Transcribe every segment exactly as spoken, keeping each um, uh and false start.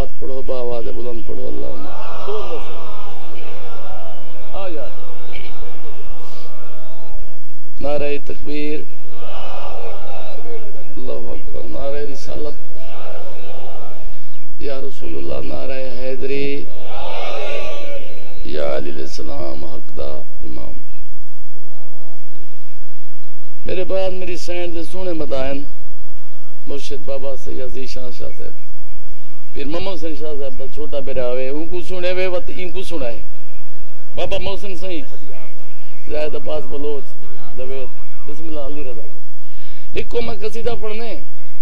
सलात पढ़ो बावाज़ बुलंद पढ़ो अल्लाह आ यार नारे तकबीर अल्लाहु अकबर नारे रिसालत या रसूलुल्लाह नारे हैदरी या अलीसलाम हकदा इमाम। मेरे बाद मेरी सैन दे सोने मदायन मुर्शिद बाबा सैयद ज़ीशान शाह साहब फिर मोहम्मद हुसैन शाह साहब का छोटा बेरा आवे उनको सुने वे वत इनको सुनाए बाबा मोहसिन सही जायद अब्बास बलोच दवेद बिस्मिल्लाह अली रजा एक को मैं कसीदा पढ़ने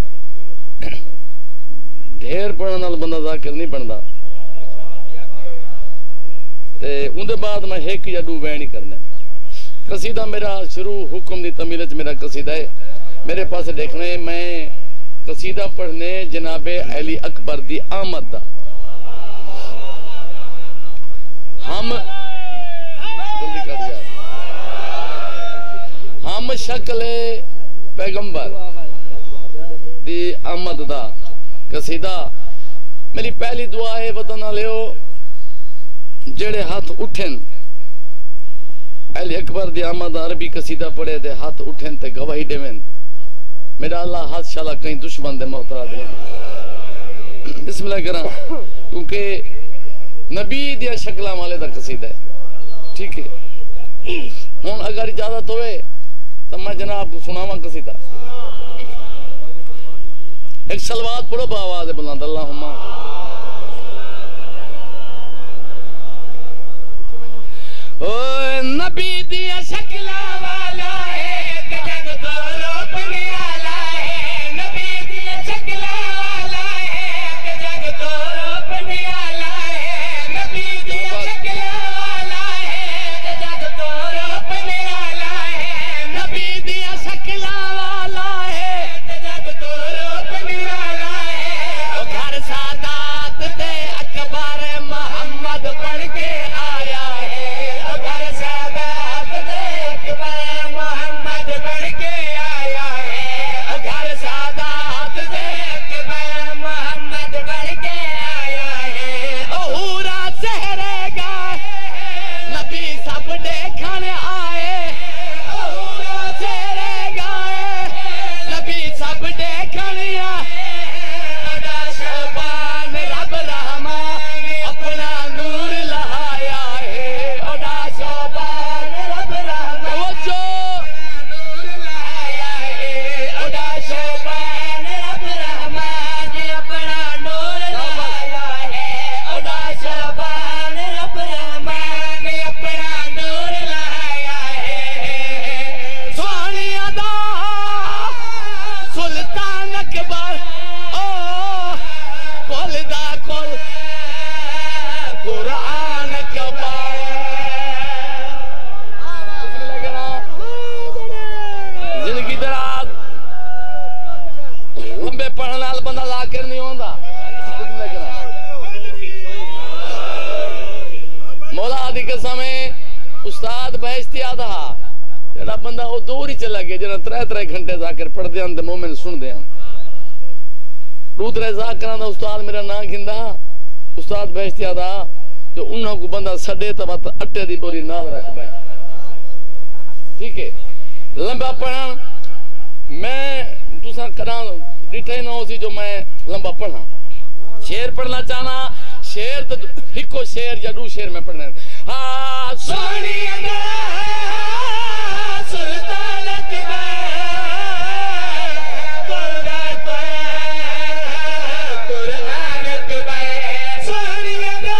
ढेर पढ़ने वाला बंदा जाकिर नहीं बनता ते उनके बाद मैं एक या दो बैन ही करने कसीदा मेरा शुरू हुक्म दी तमील च मेरा कसीदा है मेरे पास देखने मैं कसीदा पढ़ने जनाबे अली अकबर दी आमद दा हम जल्दी कर दिया हम शक्ल पैगंबर दी आमद दा कसीदा मेरी पहली दुआ है वतन वालेओ जेड़े हाथ उठन अली अकबर दी आमद अरबी कसीदा पढ़े ते हाथ उठन ते गवाही देवन मेरा अल्लाह हाथ शाला कहीं दुश्मन दे मोहतरा दे बिस्मिल्लाह करा क्योंकि नबी दिया शक्ला वाले दा कसीदा है ठीक है हुन अगर इजाजत होवे तो मैं जनाब को सुनावा कसीदा एक सलवात पढ़ो बावाज़ बुलंद अल्लाहुम्मा ओ नबी दिया शक्ला वाला है जग तो रोपने वाला है नबी दिया शक्ला वाला है जग तो रोपने वाला है नबी दिया शक्ला वाला है जग तो रोपने वाला है नबी दिया शक्ला वाला है जग तो रोपने वाला है ओ घर सादात ते अकबर मोहम्मद पढ़ के आया है मोहम्मद बढ़ के आया है घर सादात देख मोहम्मद बढ़ के आया है हूरा सहरेगा नबी सब देखन आए हूरा सहरेगा नबी सब देखन आए शोभान रब रहमान अपना नूर लहाया है ओदा शोभान रब रहमान जो नूर लहाया है ओदा शोभान रब रहमान अपना नूर लहाया है ओदा शोभान रब रहमान अपना नूर लहाया है सोनिया दा सुल्तान अकबर ओ कुल दा कुल कुरान अकबर जिंदगी दराज लंबे पढ़ने वाला बंदा जाकिर नहीं होता मौला आदि के समय उस्ताद बहश्ती आधा जड़ा बंदा वो दूर ही चला गया जना त्रै त्रै घंटे जाकर पढ़ते हैं मोमिन सुनते हैं दूसरे जाकर उस्ताद मेरा ना खिंदा उस्ताद बहश्ती आधा जो उन्हों को बंदा सडे तो बात अट्टे दी बोरी नाल रख पाए ठीक है लंबा पढ़न मैं तुसा करा डिठे ना उसी जो मैं लंबा पढ़ा शेर पढ़ना चाहना शेर तो हिको शेर या दू शेर में पढ़ना हाँ सोनिया सुल्तान अकबर कुरान अकबर सोनिया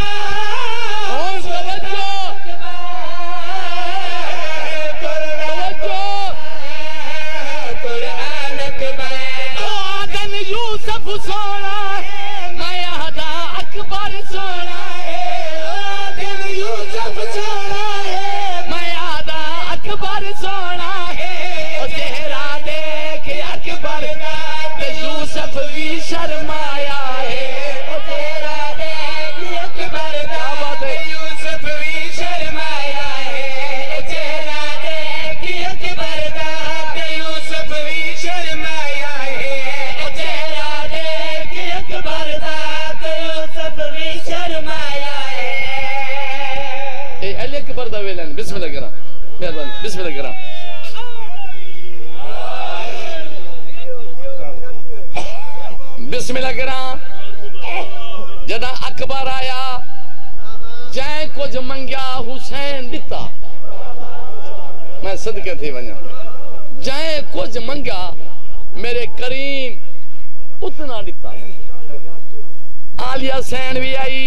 यूसुफ सोना है मयादा अकबर सोना है दिन यूसुफ सोना है मयादा अकबर सोना है ओ चेहरा देख अकबर का यूसुफ भी शर्माया है ओ चेहरा देख अकबर का यूसुफ भी शर्माया है चेहरा देख अकबर का यूसुफ भी शर्माया है अकबर दा अकबर दा वेलन बिस्मिल्लाह करा मेहरबानी बिस्मिल्लाह करा बिस्मिल्लाह करा जदा अकबर आया जै कुछ मंगया हुसैन दिता मैं सदके थे वना जै कुछ मंगया मेरे करीम उतना दिता आलिया सैन भी आई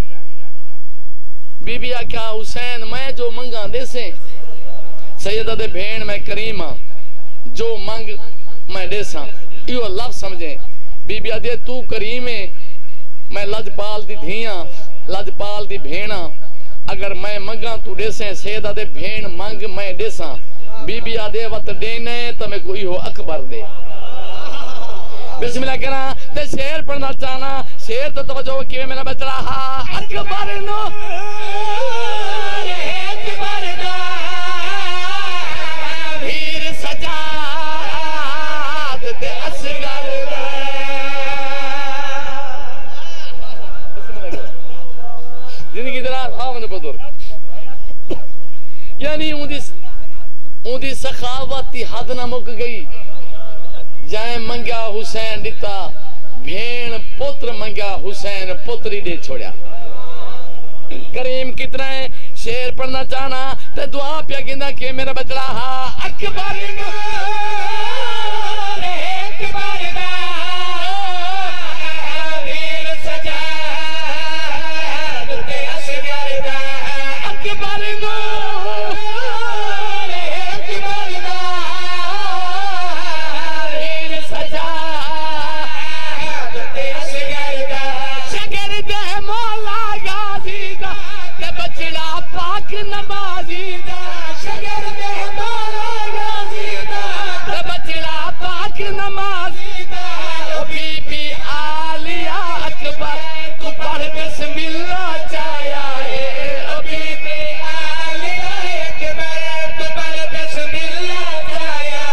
बीबी आख्या हुसैन मैं जो मंगा देसे सैयदा दे भेण मैं करीम हाँ जो मंग मैं देसा यो लफ्ज समझे बीबी आदे तू करीम है मैं लजपाल दी धिया लजपाल दी भेणा अगर मैं मंगा तू देसे सैयदा दे भेण मंग मैं देसा बीबी आदे वत देने तो मैं कोई हो अकबर दे बिस्मिल्लाह करा ते शेर पढ़ना चाहना शेर तो तवज्जो कि मेरा बचड़ा हा अकबर नो अकबर दा वीर सजाद ते असगर दा बिस्मिल्लाह करा जिंदगी दराज आवन बुजुर्ग यानी उदी उदी सखावत की हद ना मुक गई जाए मंगया हुसैन दिता भेण पुत्र मंगया हुसैन पुत्री दे छोड़ा करीम कितना है शेर पढ़ना चाहना ते दुआ पिया गिंदा के मेरा बचड़ा हा अकबर नो अकबर दा वीर सजाद ते असगर दा अकबर नो नमाजी दा शगर दे मौला गाजी दा बचड़ा पाक नमाजी दा ओ बीबी आलिया अकबर तू पढ़ बिस्मिल्लाह चाया है ओ बीबी आलिया अकबर तू पढ़ बिस्मिल्लाह चाया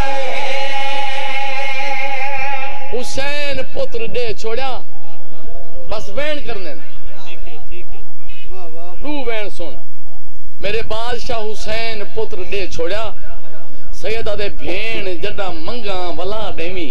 है हुसैन पुत्र दे छोड़ा बस वैन करने ठीक है ठीक है वाह वाह रू वैन सुन मेरे बादशाह हुसैन पुत्र दे छोड़ा सैयदा दे भेण जड़ा मंगा वला देवी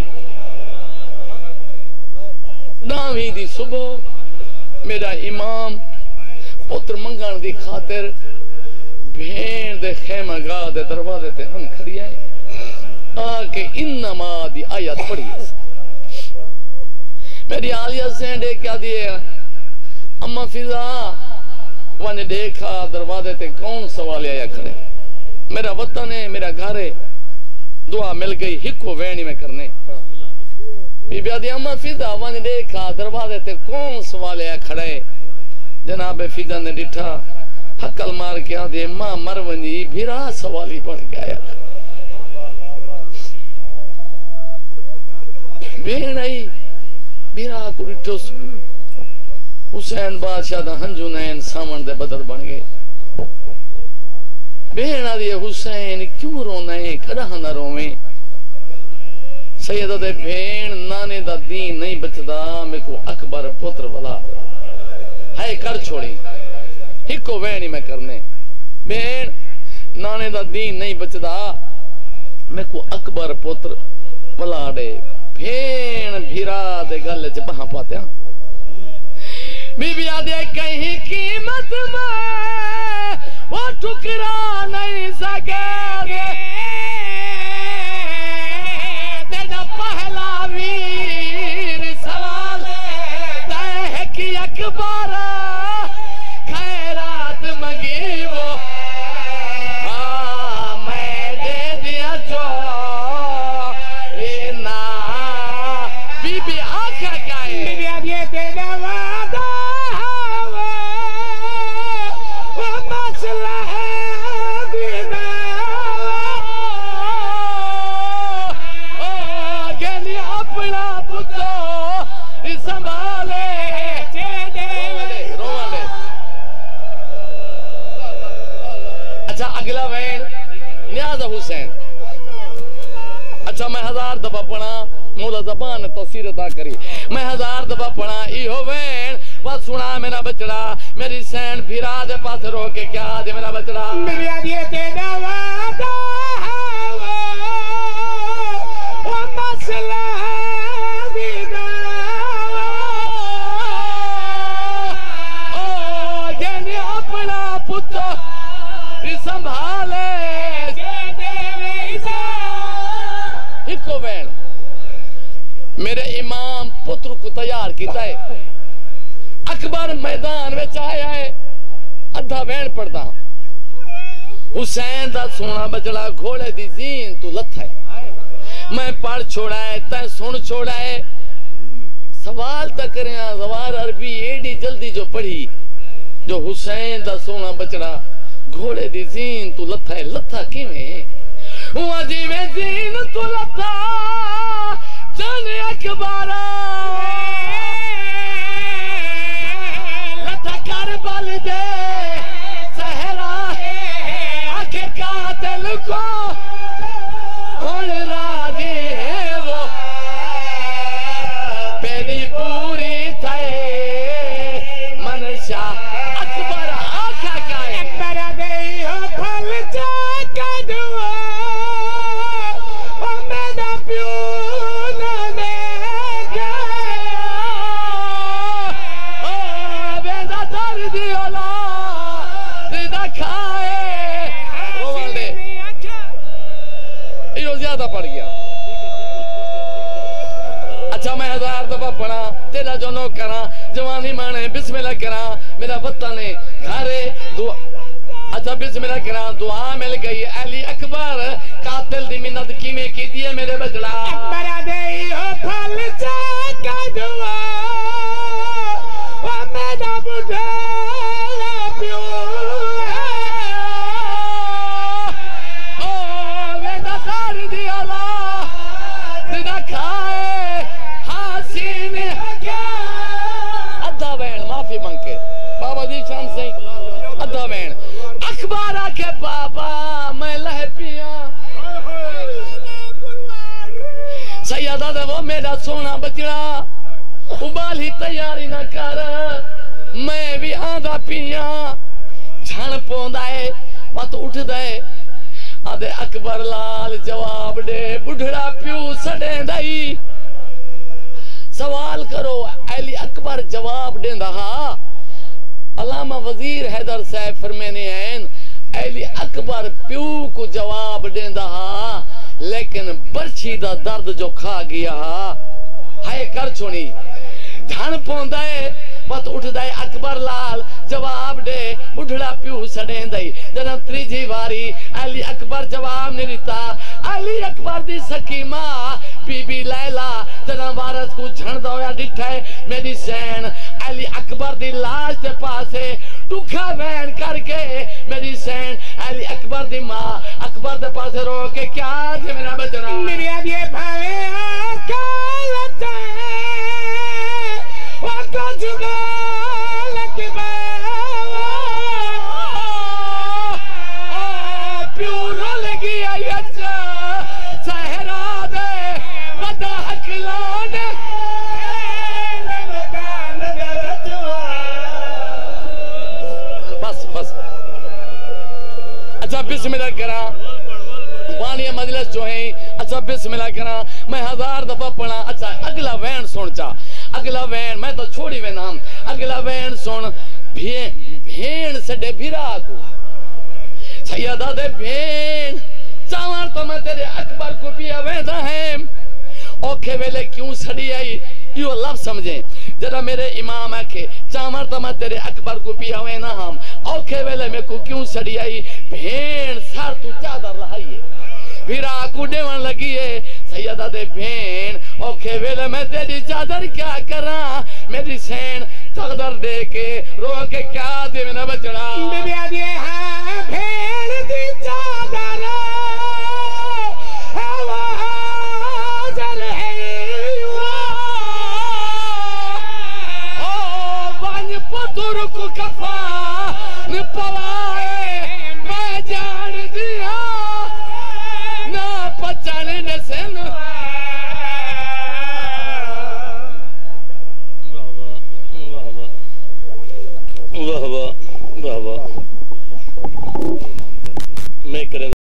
दावी दी सुबह मेरा इमाम पुत्र मंगण दी खातिर भेण दे खेमा गाह दे दरवाजे ते हन खड़ी है आके इन्नमा दी आयत पढ़ी मेरी आलिया सैन दे क्या दिए अम्मा फिजा वन देखा दरवाजे ते कौन सवाल आया खड़े मेरा वतन है मेरा घर है दुआ मिल गई हिको वेणी में करने बीबी आदि अम्मा फिजा वन देखा दरवाजे ते कौन सवाल आया खड़े जनाब फिजा ने डिठा हकल मार के आदे मां मरवनी भिरा सवाली बन के आया भेण आई भिरा को डिठो हुसैन बादशाह दा हंजू नैन सामन दे बदल बन गए भेण आदि हुसैन क्यों रोना है कदा ना रोवे सैयदा दे भेण नाने दा दीन नहीं बचदा मेरे को अकबर पुत्र वाला है कर छोड़ी हिको वेणी में करने भेण नाने दा दीन नहीं बचदा मेरे को अकबर पुत्र वाला दे भेण भीरा दे गल च बहा पात्या बीबी आदे कहीं कीमत में वो ठुकरा नहीं सके तेरा पहला वीर सवाल तय है कि अकबर खैरात मंगी वो हाँ मैं दे दिया जो ना बीबी आखा क्या है बीबी आदे तेरा वादा अच्छा अगला वैन न्याज़ हुसैन अच्छा मैं हजार दफा पढ़ा मौला ज़बान तफसीर अदा करी मैं हजार दफा पढ़ा इहो वैन बस सुना मेरा बचड़ा मेरी सैन फिरा दे पास रो के क्या दे मेरा बचड़ा तैयार किया है। अकबर मैदान में आया है, अद्धा वैन पड़दा, हुसैन दा सोना बचड़ा घोड़े दी जीन तू लथा है। मैं पढ़ छोड़ा है, तै सुन छोड़ा है, सवाल तक करे सवाल अरबी एडी जल्दी जो पढ़ी, जो हुसैन दा सोना बचड़ा घोड़े दी जीन तू लथा है। लथा किवें? हुआ जिवें जीन तू लथा चल अकबारा, लथा करबल दे सहरा, आखे कातिल को हुण राजी है वो, पेरी पूरी थे मनशा। अकबर आखा का अकबर दे हो फल जा कदवा, ओ मेरा प्यो न दे गया, ओ बेदा दर दियोला दिदा खाए रोवल दे। यो ज्यादा पड़ गया। अच्छा मैं हजार दफा पढ़ा, तेरा जो नो करा, जवानी माने बिस्मिल्लाह करा, मेरा वतन है घरे दुआ। अच्छा बिस्मिल्लाह करा, दुआ मिल गई। अली अकबर कातिल दी मिन्नत किवें कीती है मेरे बचड़ा? अकबर दे हो फल जा कदवा, ओ मेरा बुढ़ा प्यो, ओ मेरा दर दियोला दिदा खाए हासिन क्या। अद्धा वैन माफी मांग के बाबा जी शान से अद्धा वैन। अखबार आके बाबा मैं लह पिया, सैयदा दे वो मेरा सोना बचड़ा, उबाल ही तैयारी ना कर, मैं भी आंधा पिया। झण पौंदा है मत उठ दे, आदे अकबर लाल जवाब दे, बुढ़ड़ा प्यू सड़े दई। सवाल करो, अली अकबर जवाब देंदा हा। अलामा वजीर हैदर साहब फरमाने हैं, अली अकबर प्यू को जवाब देंदा हा, लेकिन बर्छी दा दर्द जो खा गया हा, हाय कर छोड़ी। धन पौंदा है मत उठदा है, अकबर लाल जवाब दे, बुढ़ड़ा प्यू सड़े दई। जरा त्रीजी वारी अली अकबर जवाब नहीं दिता, अली अकबर दी सकी मां बीबी लैला जना वारस को झंडा होया डिठा है मेरी सैन। अली अकबर दी लाश दे पासे दुखा वैन करके मेरी सैन, अली अकबर दी मां अकबर दे पासे रो के क्या थे मेरा बचड़ा, मेरी अब ये भावे कालत वाका जुगा लग बावा, प्यू रोल गया यच्चा सहरा दे बदा हकलान। बस बस अच्छा बिस्मिल्लाह करा, वानिया मजलिस जो है। अच्छा बिस्मिल्लाह करा, मैं हजार दफा पढ़ा। अच्छा अगला वैन सुन चा, अगला वैन मैं तो छोड़ी वे नाम, अगला वैन सुन। भे, भेड़ सडे भिरा को सैयदा दे भेड़ चावल तो मैं तेरे अकबर को पिया वेदा है, औखे वेले क्यों सड़ी आई यो लफ्ज समझे जरा मेरे इमाम आखे, चावल तो मैं तेरे अकबर को पिया वे ना हम, औखे वेले में को क्यों सड़ी आई, भेड़ सार तू चादर रहाइए भिरा को देवन लगी है। सैयदा दे भेड़ औखे वेले मैं तेरी चादर क्या करा, मेरी सैन चादर दे के रो के क्या दे मेरा बचड़ा, भेड़ दी चादर पुत्र को कफा न पवाए मैं जान दिया ना पहचान न सन। वाह वाह वाह वाह वाह वाह वाह मैं करें